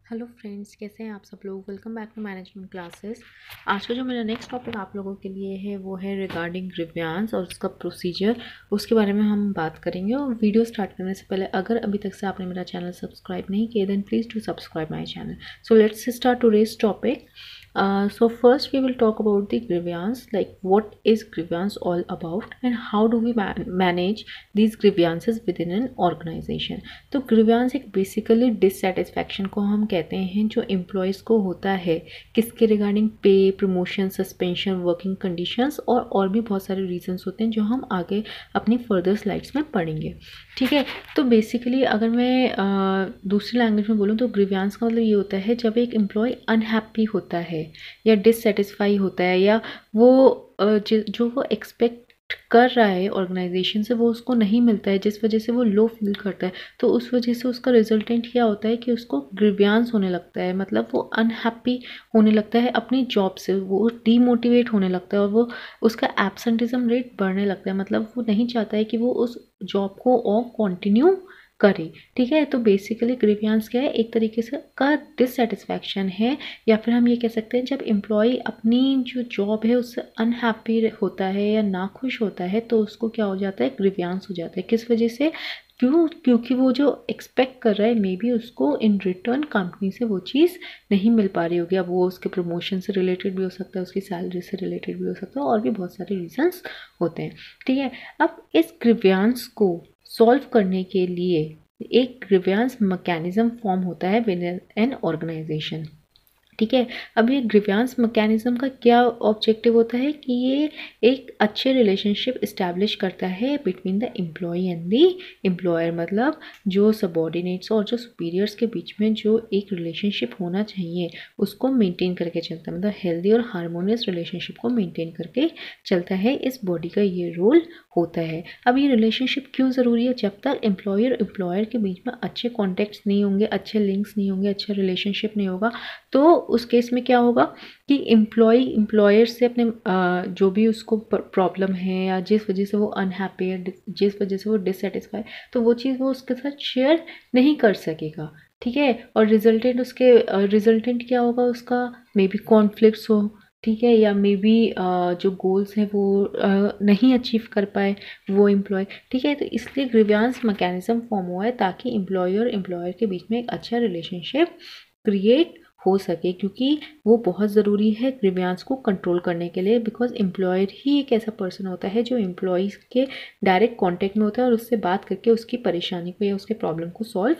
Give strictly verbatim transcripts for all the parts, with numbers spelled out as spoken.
Hello friends, कैसे हैं आप सब लोग। Welcome back to management classes. आज का जो मेरा नेक्स्ट टॉपिक आप लोगों के लिए है वो है रिगार्डिंग ग्रीवियंस और उसका प्रोसीजर, उसके बारे में हम बात करेंगे। और वीडियो स्टार्ट करने से पहले अगर अभी तक से आपने मेरा चैनल सब्सक्राइब नहीं किया then please do subscribe my channel. So let's start today's topic. Uh, so first we will talk about the grievance, like what is grievance all about and how do we man manage these grievances within an organization. तो grievance एक basically dissatisfaction को हम कहते हैं जो employees को होता है किसके रिगार्डिंग पे, प्रमोशन, सस्पेंशन, वर्किंग कंडीशंस और और भी बहुत सारे रीजंस होते हैं जो हम आगे अपनी फर्दर स्लाइड्स में पढ़ेंगे। ठीक है, तो बेसिकली अगर मैं आ, दूसरी लैंग्वेज में बोलूँ तो ग्रीवियंस का मतलब ये होता है जब एक एम्प्लॉय अनहैप्पी होता है या डिससेटिस्फाई होता है या वो जो वो एक्सपेक्ट कर रहा है ऑर्गेनाइजेशन से वो उसको नहीं मिलता है, जिस वजह से वो लो फील करता है, तो उस वजह से उसका रिजल्टेंट क्या होता है कि उसको ग्रीवियंस होने लगता है। मतलब वो अनहैप्पी होने लगता है अपनी जॉब से, वो डीमोटिवेट होने लगता है और वो उसका एब्सेंटिज्म रेट बढ़ने लगता है। मतलब वो नहीं चाहता है कि वो उस जॉब को और कंटिन्यू करे। ठीक है, तो बेसिकली ग्रीवियंस क्या है, एक तरीके से का डिससेटिस्फैक्शन है, या फिर हम ये कह सकते हैं जब एम्प्लॉय अपनी जो जॉब है उससे अनहैप्पी होता है या नाखुश होता है तो उसको क्या हो जाता है, ग्रीवियंस हो जाता है। किस वजह से? क्यों? क्योंकि वो जो एक्सपेक्ट कर रहा है मे बी उसको इन रिटर्न कंपनी से वो चीज़ नहीं मिल पा रही होगी। अब वो उसके प्रमोशन से रिलेटेड भी हो सकता है, उसकी सैलरी से रिलेटेड भी हो सकता है, और भी बहुत सारे रीजंस होते हैं। ठीक है, अब इस ग्रीवियंस को सॉल्व करने के लिए एक ग्रीवियंस मैकेनिज्म फॉर्म होता है विद एन ऑर्गेनाइजेशन। ठीक है, अब ये ग्रीवियंस मैकेनिज्म का क्या ऑब्जेक्टिव होता है कि ये एक अच्छे रिलेशनशिप इस्टेब्लिश करता है between the employee and the employer. मतलब जो सबॉर्डिनेट्स और जो सुपीरियर्स के बीच में जो एक रिलेशनशिप होना चाहिए उसको मेंटेन करके चलता है, मतलब हेल्दी और हार्मोनियस रिलेशनशिप को मेंटेन करके चलता है। इस बॉडी का ये रोल होता है। अब ये रिलेशनशिप क्यों ज़रूरी है? जब तक एम्प्लॉयर एम्प्लॉयर के बीच में अच्छे कॉन्टेक्ट्स नहीं होंगे, अच्छे लिंक्स नहीं होंगे, अच्छा रिलेशनशिप नहीं होगा, तो उस केस में क्या होगा कि एम्प्लॉय एम्प्लॉयर से अपने जो भी उसको प्रॉब्लम है या जिस वजह से वो अनहैप्पी है, जिस वजह से वो डिससेटिस्फाई, तो वो चीज़ वो उसके साथ शेयर नहीं कर सकेगा। ठीक है, और रिजल्टेंट उसके रिजल्टेंट क्या होगा उसका, मे बी कॉन्फ्लिक्ट्स हो। ठीक है, या मे बी जो गोल्स हैं वो uh, नहीं अचीव कर पाए वो एम्प्लॉय। ठीक है, तो इसलिए ग्रीवियंस मैकेनिज्म फॉर्म हुआ है ताकि एम्प्लॉयर और एम्प्लॉयर के बीच में एक अच्छा रिलेशनशिप क्रिएट हो सके, क्योंकि वो बहुत ज़रूरी है ग्रीवियंस को कंट्रोल करने के लिए। बिकॉज एम्प्लॉयर ही एक ऐसा पर्सन होता है जो एम्प्लॉयज़ के डायरेक्ट कांटेक्ट में होता है और उससे बात करके उसकी परेशानी को या उसके प्रॉब्लम को सॉल्व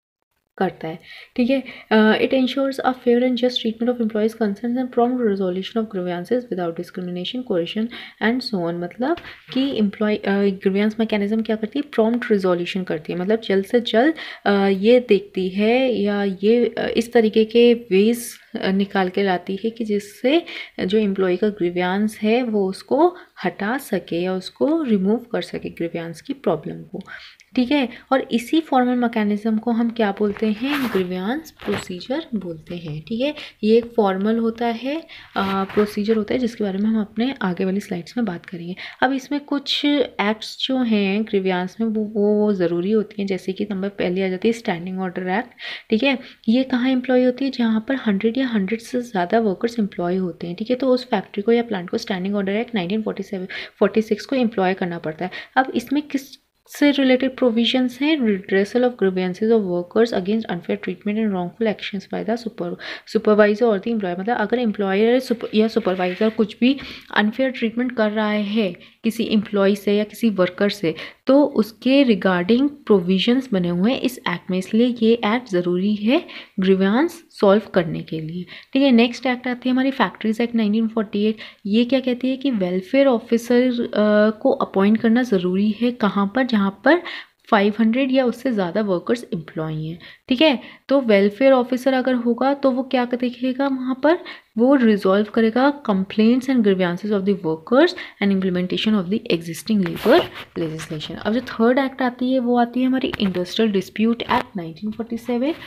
करता है। ठीक है, it ensures a fair and just treatment of employees concerns and prompt resolution of grievances without discrimination, coercion and so on. मतलब कि एम्प्लॉय ग्रीवियंस मैकेनिज्म क्या करती है, प्रॉम्प्ट रिजोल्यूशन करती है। मतलब जल्द से जल्द uh, ये देखती है या ये uh, इस तरीके के वेज निकाल के लाती है कि जिससे जो एम्प्लॉय का ग्रीवियंस है वो उसको हटा सके या उसको रिमूव कर सके ग्रीवियंस की प्रॉब्लम को। ठीक है, और इसी फॉर्मल मैकेनिज्म को हम क्या बोलते हैं, ग्रीवियंस प्रोसीजर बोलते हैं। ठीक है, ये एक फॉर्मल होता है, प्रोसीजर होता है जिसके बारे में हम अपने आगे वाली स्लाइड्स में बात करेंगे। अब इसमें कुछ एक्ट्स जो हैं ग्रीवियंस में वो वो ज़रूरी होती हैं, जैसे कि नंबर पहले आ जाती है स्टैंडिंग ऑर्डर एक्ट। ठीक है, ये कहाँ एम्प्लॉय होती है, जहाँ पर हंड्रेड या हंड्रेड से ज़्यादा वर्कर्स एम्प्लॉय होते हैं। ठीक है, तो उस फैक्ट्री को या प्लांट को standing order act nineteen forty seven forty six को एम्प्लॉय करना पड़ता है। अब इसमें किस से रिलेटेड प्रोविजंस हैं, redressal of grievances of workers against unfair treatment and wrongful actions by the super supervisor और द एम्प्लॉयर। मतलब अगर एम्प्लॉयर या सुपरवाइजर कुछ भी अनफेयर ट्रीटमेंट कर रहा है किसी एम्प्लॉय से या किसी वर्कर से, तो उसके रिगार्डिंग प्रोविजंस बने हुए हैं इस एक्ट में, इसलिए ये एक्ट ज़रूरी है ग्रीवियंस सॉल्व करने के लिए। ठीक है, नेक्स्ट एक्ट आती है हमारी factories act nineteen forty eight. ये क्या कहती है कि वेलफेयर ऑफिसर को अपॉइंट करना ज़रूरी है, कहाँ पर, जहाँ पर फाइव हंड्रेड या उससे ज़्यादा वर्कर्स एम्प्लॉय हैं। ठीक है, तो वेलफेयर ऑफिसर अगर होगा तो वो क्या देखेगा, वहाँ पर वो रिजॉल्व करेगा complaints and grievances of the workers and implementation of the existing labour legislation. अब जो थर्ड एक्ट आती है वो आती है हमारी industrial dispute act nineteen forty seven.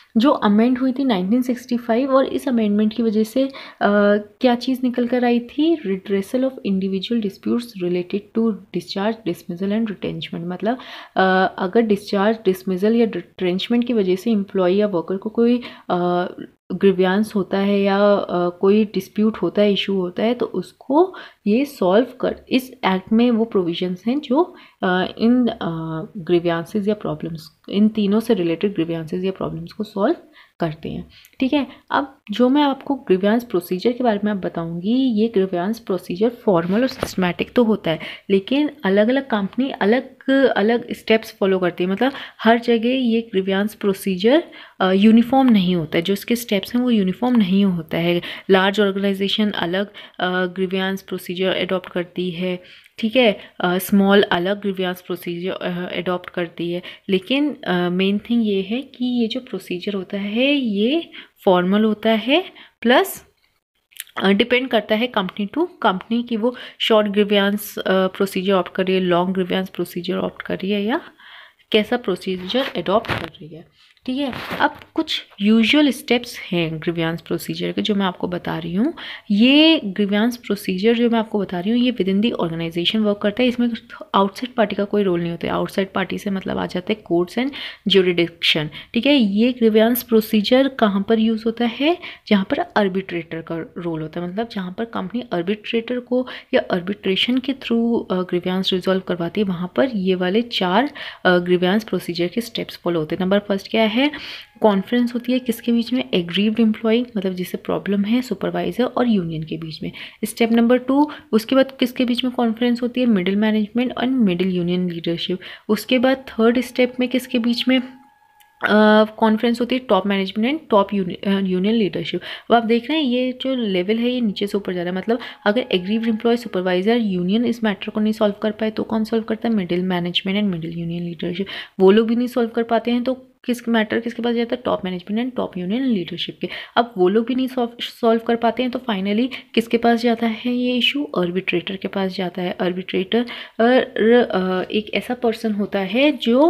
जो अमेंड हुई थी नाइनटीन सिक्सटी फाइव, और इस अमेंडमेंट की वजह से आ, क्या चीज़ निकल कर आई थी, redressal of individual disputes related to discharge, dismissal and retrenchment. मतलब आ, अगर डिस्चार्ज, डिसमिसल या रिटेंचमेंट की वजह से एम्प्लॉय या वर्कर को कोई ग्रीवियंस होता है या आ, कोई डिस्प्यूट होता है, इशू होता है, तो उसको ये सॉल्व कर, इस एक्ट में वो प्रोविजंस हैं जो आ, इन ग्रीवियंसेस या प्रॉब्लम्स, इन तीनों से रिलेटेड ग्रीवियंसेस या प्रॉब्लम्स को सॉल्व करते हैं। ठीक है, अब जो मैं आपको ग्रीवियंस प्रोसीजर के बारे में अब बताऊंगी, ये ग्रीवियंस प्रोसीजर फॉर्मल और सिस्टमैटिक तो होता है, लेकिन अलग अलग कंपनी अलग अलग स्टेप्स फॉलो करती है। मतलब हर जगह ये ग्रीवियंस प्रोसीजर यूनिफॉर्म नहीं होता है, जो इसके स्टेप्स हैं वो यूनिफॉर्म नहीं होता है। लार्ज ऑर्गेनाइजेशन अलग ग्रीवियंस प्रोसीजर अडॉप्ट करती है, ठीक है, स्मॉल uh, अलग ग्रीवियंस प्रोसीजर अडॉप्ट करती है, लेकिन मेन uh, थिंग ये है कि ये जो प्रोसीजर होता है ये फॉर्मल होता है, प्लस डिपेंड uh, करता है कंपनी टू कंपनी की वो शॉर्ट ग्रीवियंस प्रोसीजर ऑप्ट कर रही है, लॉन्ग ग्रीवियंस प्रोसीजर ऑप्ट कर रही है, या कैसा प्रोसीजर अडॉप्ट कर रही है। ठीक है, अब कुछ यूजुअल स्टेप्स हैं ग्रीवियंस प्रोसीजर के जो मैं आपको बता रही हूँ। ये ग्रीवियंस प्रोसीजर जो मैं आपको बता रही हूँ ये within the organisation work करता है, इसमें आउटसाइड पार्टी का कोई रोल नहीं होता है। आउटसाइड पार्टी से मतलब आ जाते हैं कोर्ट्स एंड ज्यूरिडिक्शन। ठीक है, ये ग्रीवियंस प्रोसीजर कहाँ पर यूज़ होता है, जहाँ पर आर्बिट्रेटर का रोल होता है, मतलब जहाँ पर कंपनी आर्बिट्रेटर को या आर्बिट्रेशन के थ्रू ग्रीवियंस रिजॉल्व करवाती है, वहाँ पर ये वाले चार ग्रीवियंस प्रोसीजर के स्टेप्स फॉलो होते हैं। नंबर फर्स्ट क्या है, कॉन्फ्रेंस होती है किसके बीच में, एग्रीव्ड एम्प्लॉय मतलब जिससे प्रॉब्लम है, सुपरवाइजर और यूनियन के बीच में। स्टेप नंबर टू, उसके बाद किसके बीच में कॉन्फ्रेंस होती है, मिडिल मैनेजमेंट और मिडिल यूनियन लीडरशिप। उसके बाद थर्ड स्टेप में किसके बीच में कॉन्फ्रेंस uh, होती है, top management and top union leadership. अब आप देख रहे हैं ये जो लेवल है ये नीचे से ऊपर जा रहा है, मतलब अगर एग्रीव्ड एम्प्लॉय, सुपरवाइजर, यूनियन इस मैटर को नहीं सॉल्व कर पाए तो कौन सॉल्व करता है, middle management and middle union leadership. वो लोग भी नहीं सॉल्व कर पाते हैं तो किस मैटर किसके पास जाता है, top management and top union leadership के। अब वो लोग भी नहीं सॉल्व कर पाते हैं तो फाइनली किसके पास जाता है ये इशू, आर्बिट्रेटर के पास जाता है। आर्बिट्रेटर एक ऐसा पर्सन होता है जो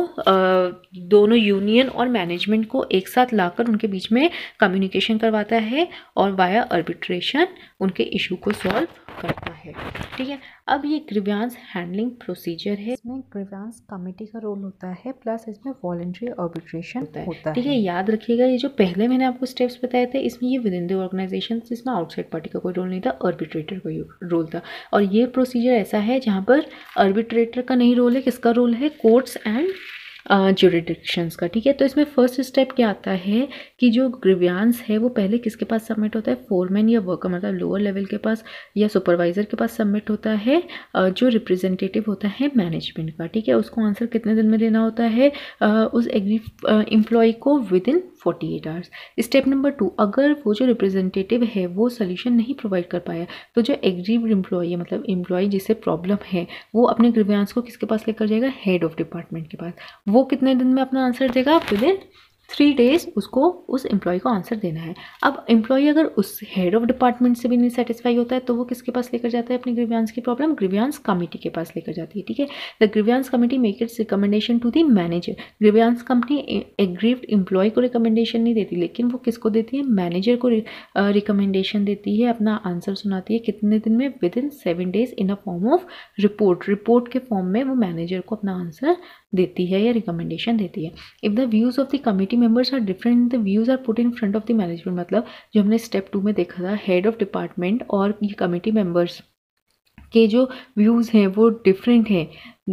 दोनों यूनियन और मैनेजमेंट को एक साथ लाकर उनके बीच में कम्युनिकेशन करवाता है और वाया आर्बिट्रेशन उनके इशू को सॉल्व करता है। ठीक है, अब ये ग्रीवियंस हैंडलिंग प्रोसीजर है, इसमें ग्रीवियंस कमेटी का रोल होता है, प्लस इसमें वॉलंटरी आर्बिट्रेशन होता है। ठीक है, याद रखिएगा ये जो पहले मैंने आपको स्टेप्स बताए थे इसमें ये विद इन द ऑर्गेनाइजेशन, इसमें आउटसाइड पार्टी का कोई रोल नहीं था, आर्बिट्रेटर का रोल था। और ये प्रोसीजर ऐसा है जहाँ पर आर्बिट्रेटर का नहीं रोल है, किसका रोल है, कोर्ट्स एंड ज्यूरिडिक्शंस का। ठीक है, तो इसमें फर्स्ट स्टेप क्या आता है कि जो ग्रीवियंस है वो पहले किसके पास सबमिट होता है, फोरमैन या वर्कर मतलब लोअर लेवल के पास या सुपरवाइजर के पास सबमिट होता है, जो रिप्रेजेंटेटिव होता है मैनेजमेंट का। ठीक है, उसको आंसर कितने दिन में देना होता है उस एग्री एम्प्लॉय को, within forty eight hours. Step number two, अगर वो जो रिप्रेजेंटेटिव है वो सोल्यूशन नहीं प्रोवाइड कर पाया तो जो एग्रीव्ड एम्प्लॉय मतलब एम्प्लॉय जिसे प्रॉब्लम है वो अपने ग्रीवियंस को किसके पास लेकर जाएगा, हेड ऑफ डिपार्टमेंट के पास। वो कितने दिन में अपना आंसर देगा, विद इन थ्री डेज उसको उस एम्प्लॉय को आंसर देना है। अब एम्प्लॉय अगर उस हेड ऑफ डिपार्टमेंट से भी नहीं सेटिस्फाई होता है तो वो किसके पास लेकर जाता है अपनी ग्रीवियंस की प्रॉब्लम, ग्रीवियंस कमेटी के पास लेकर जाती है। ठीक है, the grievance committee make its recommendation to the manager. Grievance company aggrieved employee को रिकमेंडेशन नहीं देती, लेकिन वो किसको देती है, मैनेजर को रिकमेंडेशन देती है, अपना आंसर सुनाती है कितने दिन में, within seven days in a form of report. Report के फॉर्म में वो मैनेजर को अपना आंसर देती है या रिकमेंडेशन देती है। If the views of the committee members are different, the views are put in front of the management. मतलब जो हमने स्टेप टू में देखा था, हेड ऑफ डिपार्टमेंट और ये कमेटी मेंबर्स के जो व्यूज़ हैं वो डिफरेंट हैं,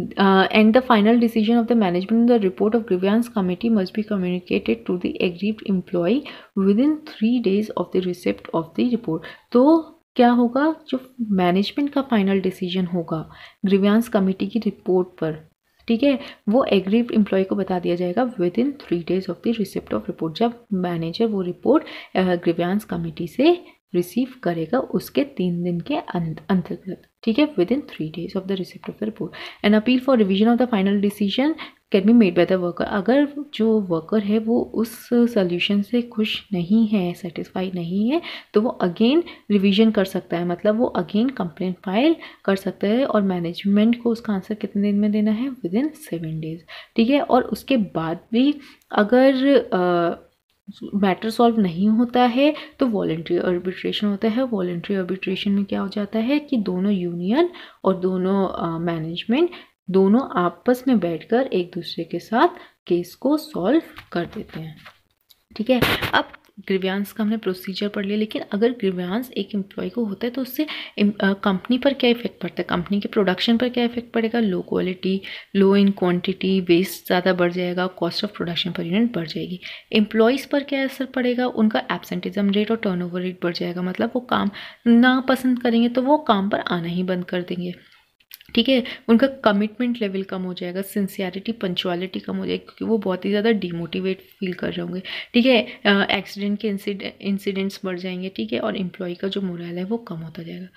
and the final decision of the management the report of grievance committee must be communicated to the aggrieved employee within three days of the receipt of the report. तो क्या होगा, जो management का final decision होगा grievance committee की report पर, ठीक है, वो एग्रीव्ड एम्प्लॉय को बता दिया जाएगा within three days of the receipt of report. जब मैनेजर वो रिपोर्ट ग्रीवियंस कमेटी से रिसीव करेगा उसके तीन दिन के अंतर्गत। ठीक है, within three days of the receipt of the report. An appeal for revision of the final decision can be made by the worker. अगर जो वर्कर है वो उस सोल्यूशन से खुश नहीं है, सेटिस्फाई नहीं है, तो वो अगेन रिवीजन कर सकता है, मतलब वो अगेन कंप्लेंट फाइल कर सकता है और मैनेजमेंट को उसका आंसर कितने दिन में देना है, विद इन सेवन डेज। ठीक है, और उसके बाद भी अगर मैटर सॉल्व नहीं होता है तो वॉलंटरी आर्बिट्रेशन होता है। वॉलंटरी आर्बिट्रेशन में क्या हो जाता है कि दोनों यूनियन और दोनों मैनेजमेंट दोनों आपस में बैठकर एक दूसरे के साथ केस को सॉल्व कर देते हैं। ठीक है, अब ग्रीवांस का हमने प्रोसीजर पढ़ लिया, लेकिन अगर ग्रीवांस एक एम्प्लॉय को होता है तो उससे कंपनी पर क्या इफेक्ट पड़ता है, कंपनी के प्रोडक्शन पर क्या इफेक्ट पड़ेगा, low quality, low in quantity, waste ज़्यादा बढ़ जाएगा, cost of production per unit बढ़ जाएगी। एम्प्लॉयज़ पर क्या असर पड़ेगा, उनका एब्सेंटिज्म रेट और टर्नओवर रेट बढ़ जाएगा, मतलब वो काम ना पसंद करेंगे तो वो काम पर आना ही बंद कर देंगे। ठीक है, उनका कमिटमेंट लेवल कम हो जाएगा, सिंसियरिटी पंचुअलिटी कम हो जाएगी, क्योंकि वो बहुत ही ज़्यादा डिमोटिवेट फील कर रहे होंगे। ठीक है, एक्सीडेंट के इंसिडेंट्स बढ़ जाएंगे। ठीक है, और एम्प्लॉय का जो मोरल है वो कम होता जाएगा।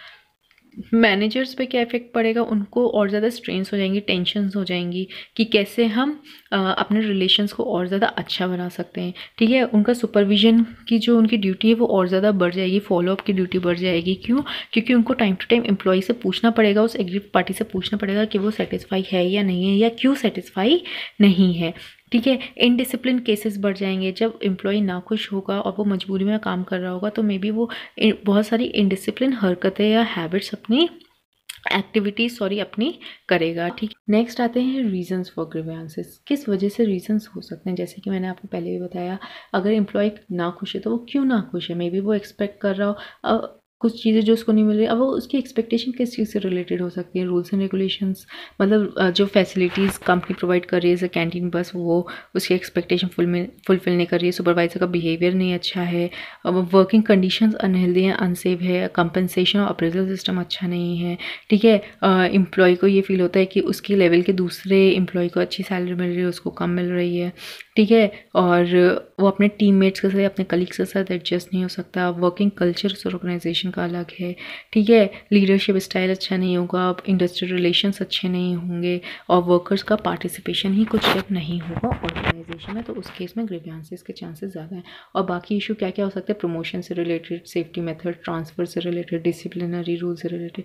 मैनेजर्स पे क्या इफेक्ट पड़ेगा, उनको और ज़्यादा स्ट्रेन्स हो जाएंगी, टेंशन्स हो जाएंगी कि कैसे हम आ, अपने रिलेशंस को और ज़्यादा अच्छा बना सकते हैं। ठीक है, उनका सुपरविजन की जो उनकी ड्यूटी है वो और ज़्यादा बढ़ जाएगी, फॉलोअप की ड्यूटी बढ़ जाएगी। क्यों? क्योंकि उनको टाइम टू टाइम एम्प्लॉय से पूछना पड़ेगा, उस एग्रीड पार्टी से पूछना पड़ेगा कि वो सेटिस्फाई है या नहीं है, या क्यों सेटिस्फाई नहीं है। ठीक है, इनडिसिप्लिन केसेस बढ़ जाएंगे। जब एम्प्लॉय नाखुश होगा और वो मजबूरी में काम कर रहा होगा तो मे बी वो बहुत सारी इनडिसिप्लिन हरकतें या हैबिट्स अपनी एक्टिविटीज सॉरी अपनी करेगा। ठीक, नेक्स्ट आते हैं रीजंस फॉर ग्रीवेंसेस। किस वजह से रीजंस हो सकते हैं, जैसे कि मैंने आपको पहले भी बताया, अगर एम्प्लॉय नाखुश है तो वो क्यों नाखुश है, मे बी वो एक्सपेक्ट कर रहा हो कुछ चीज़ें जो उसको नहीं मिल रही। अब वो उसकी एक्सपेक्टेशन किस चीज़ से रिलेटेड हो सकती है, रूल्स एंड रेगुलेशंस, मतलब जो फैसिलिटीज़ कंपनी प्रोवाइड कर रही है जैसे कैंटीन बस, वो उसकी एक्सपेक्टेशन फुल में फुलफिल नहीं कर रही है, सुपरवाइजर का बिहेवियर नहीं अच्छा है, वर्किंग कंडीशंस अनहेल्दी हैं, अनसेफ है, कंपनसेशन और अप्रेजल सिस्टम अच्छा नहीं है। ठीक है, एम्प्लॉय को ये फील होता है कि उसकी लेवल के दूसरे एम्प्लॉय को अच्छी सैलरी मिल रही है, उसको कम मिल रही है। ठीक है, और वो अपने टीममेट्स के साथ, अपने कलीग्स के साथ एडजस्ट नहीं हो सकता, वर्किंग कल्चर उस ऑर्गेनाइजेशन का अलग है। ठीक है, लीडरशिप स्टाइल अच्छा नहीं होगा, इंडस्ट्रियल रिलेशंस अच्छे नहीं होंगे, और वर्कर्स का पार्टिसिपेशन ही कुछ जब नहीं होगा ऑर्गेनाइजेशन में, तो उस केस में ग्रीवेंसेस के चांसेस ज़्यादा हैं। और बाकी इशू क्या क्या हो सकते हैं, प्रमोशन से रिलेटेड, सेफ्टी मेथड, ट्रांसफ़र से रिलेटेड, डिसिप्लिनरी रूल से रिलेटेड,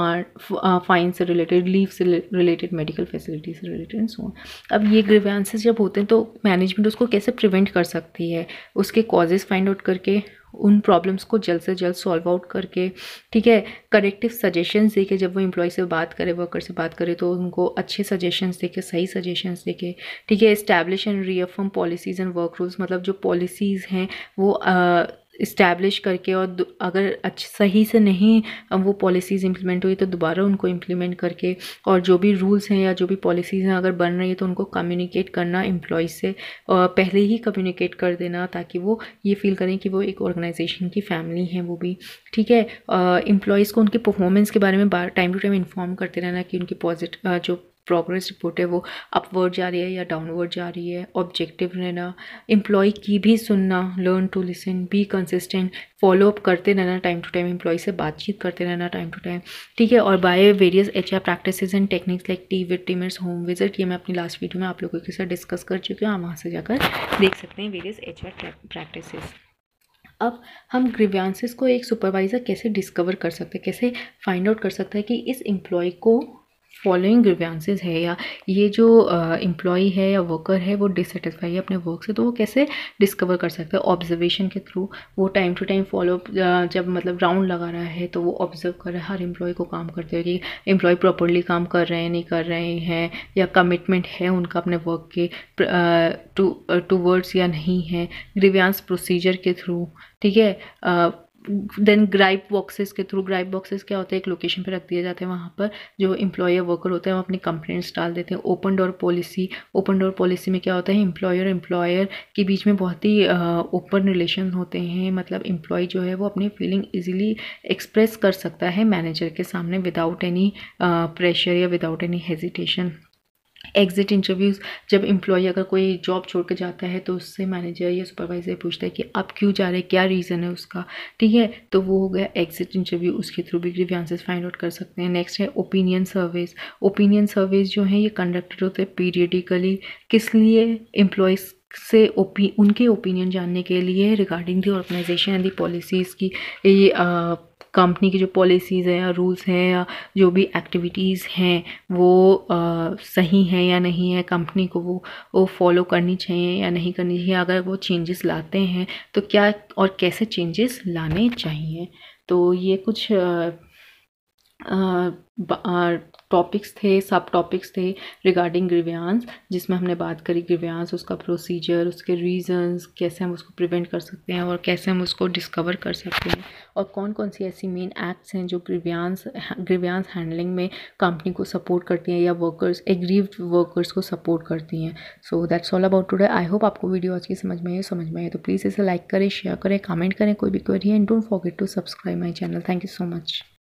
फाइन से रिलेटेड, लीव से रिलेटेड, मेडिकल फैसिलिटी से रिलेटेड एंड सो ऑन। अब ये ग्रीवेंसेस जब होते हैं तो मैनेजमेंट उसको कैसे प्रिवेंट कर सकती है, उसके कॉजेज़ फाइंड आउट करके, उन प्रॉब्लम्स को जल्द से जल्द सॉल्व आउट करके। ठीक है, करेक्टिव सजेशंस देके, जब वो एम्प्लॉय से बात करे, वर्कर से बात करे, तो उनको अच्छे सजेशंस देके, सही सजेशंस देके। ठीक है, establish and reaffirm policies and work rules, मतलब जो पॉलिसीज़ हैं वो इस्टेब्लिश करके, और अगर अच्छ सही से नहीं वो पॉलिसीज़ इंप्लीमेंट हुई तो दोबारा उनको इम्प्लीमेंट करके, और जो भी रूल्स हैं या जो भी पॉलिसीज़ हैं अगर बन रही है तो उनको कम्युनिकेट करना एम्प्लॉयज़ से, और पहले ही कम्युनिकेट कर देना ताकि वो ये फील करें कि वो एक ऑर्गेनाइजेशन की फैमिली है वो भी। ठीक है, एम्प्लॉयज़ को उनके परफॉर्मेंस के बारे में टाइम टू टाइम इन्फॉर्म करते रहना कि उनकी पॉजिटिव जो प्रोग्रेस रिपोर्ट है वो अपवर्ड जा रही है या डाउनवर्ड जा रही है। ऑब्जेक्टिव रहना, एम्प्लॉय की भी सुनना, learn to listen, be consistent, follow up करते रहना टाइम टू टाइम, एम्प्लॉय से बातचीत करते रहना टाइम टू टाइम। ठीक है, और by various H R practices and techniques like tea with teamers, home visit, ये मैं अपनी लास्ट वीडियो में आप लोगों के साथ डिस्कस कर चुकी हूँ, आप वहाँ से जाकर देख सकते हैं वेरियस एच आर प्रैक्टिसेस। अब हम ग्रीवेंसेस को एक सुपरवाइज़र कैसे डिस्कवर कर सकते हैं, कैसे फाइंड आउट कर सकता है कि इस एम्प्लॉय को फॉलोइंग ग्रीवेंसेस है, या ये जो एम्प्लॉय uh, है या वर्कर है वो डिससेटिस्फाई है अपने वर्क से, तो वो कैसे डिस्कवर कर सकते हैं, ऑब्जर्वेशन के थ्रू। वो टाइम टू टाइम फॉलो, जब मतलब राउंड लगा रहा है तो वो ऑब्जर्व कर रहा है हर एम्प्लॉय को काम करते हुए कि एम्प्लॉय प्रॉपरली काम कर रहे हैं, नहीं कर रहे हैं, या कमिटमेंट है उनका अपने वर्क के टू टूवर्ड्स या नहीं है, ग्रीवेंस प्रोसीजर के थ्रू। ठीक है, uh, देन ग्राइप बॉक्सेस के थ्रू। ग्राइप बॉक्सेस क्या होता है, एक लोकेशन पे रख दिए जाते हैं, वहाँ पर जो एम्प्लॉयर वर्कर होते हैं वो अपनी कंप्लेंट्स डाल देते हैं। Open door policy, open door policy में क्या होता है, एम्प्लॉयर एम्प्लॉयर के बीच में बहुत ही ओपन रिलेशन होते हैं, मतलब एम्प्लॉय जो है वो अपनी फीलिंग इजीली एक्सप्रेस कर सकता है मैनेजर के सामने विदाउट एनी प्रेशर या without any hesitation. Exit interviews, जब एम्प्लॉय अगर कोई जॉब छोड़ के जाता है तो उससे मैनेजर या सुपरवाइजर पूछता है कि आप क्यों जा रहे हैं, क्या रीज़न है उसका। ठीक है, तो वो हो गया एग्जिट इंटरव्यू, उसके थ्रू भी ग्रीवेंसेस फाइंड आउट कर सकते हैं। नेक्स्ट है ओपिनियन सर्वेज। ओपिनियन सर्वेज जो है ये कंडक्टेड होते हैं पीरियडिकली, किस लिए, एम्प्लॉयज़ से ओपी उनके ओपिनियन जानने के लिए regarding the organisation and the policies की, ये कंपनी की जो पॉलिसीज़ हैं या रूल्स हैं या जो भी एक्टिविटीज़ हैं वो आ, सही हैं या नहीं है, कंपनी को वो वो फॉलो करनी चाहिए या नहीं करनी चाहिए, अगर वो चेंजेस लाते हैं तो क्या और कैसे चेंजेस लाने चाहिए। तो ये कुछ टॉपिक्स थे, सब टॉपिक्स थे रिगार्डिंग ग्रीवियंस, जिसमें हमने बात करी ग्रीवियंस, उसका प्रोसीजर, उसके रीजंस, कैसे हम उसको प्रिवेंट कर सकते हैं और कैसे हम उसको डिस्कवर कर सकते हैं, और कौन कौन सी ऐसी मेन एक्ट्स हैं जो ग्रीवियंस ग्रीवियंस हैंडलिंग में कंपनी को सपोर्ट करती हैं या वर्कर्स एग्रीव्ड वर्कर्स को सपोर्ट करती हैं। So that's all about today. I hope आपको वीडियो आज की समझ में आई समझ में आई तो प्लीज़ इसे लाइक करें, शेयर करें, कमेंट करें कोई भी क्वेरी है, and don't forget to subscribe my channel. Thank you so much.